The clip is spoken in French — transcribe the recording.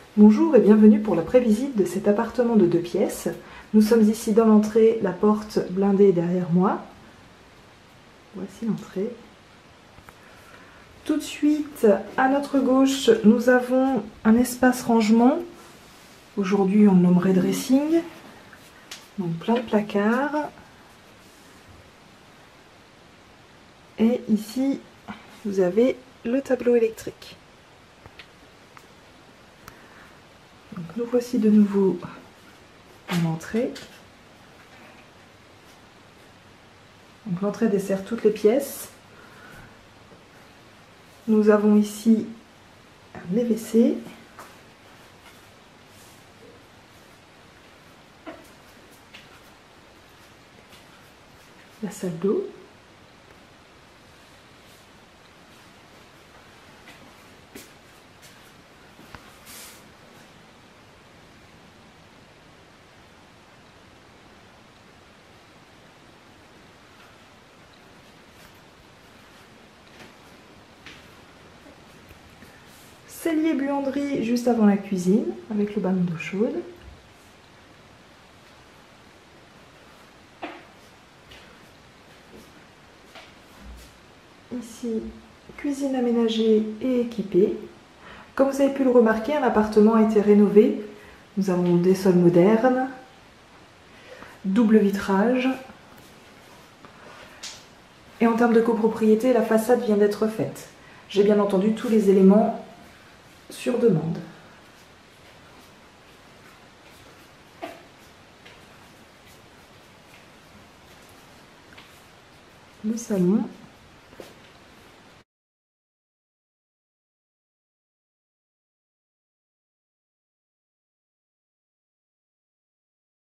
Bonjour et bienvenue pour la prévisite de cet appartement de 2 pièces. Nous sommes ici dans l'entrée, la porte blindée derrière moi. Voici l'entrée. Tout de suite, à notre gauche, nous avons un espace rangement. Aujourd'hui, on le nommerait dressing. Donc plein de placards. Et ici, vous avez le tableau électrique. Donc nous voici de nouveau en entrée. Donc l'entrée dessert toutes les pièces. Nous avons ici les WC. La salle d'eau. Cellier buanderie juste avant la cuisine avec le ballon d'eau chaude. Ici, cuisine aménagée et équipée. Comme vous avez pu le remarquer, un appartement a été rénové. Nous avons des sols modernes, double vitrage. Et en termes de copropriété, la façade vient d'être faite. J'ai bien entendu tous les éléments sur demande. Le salon.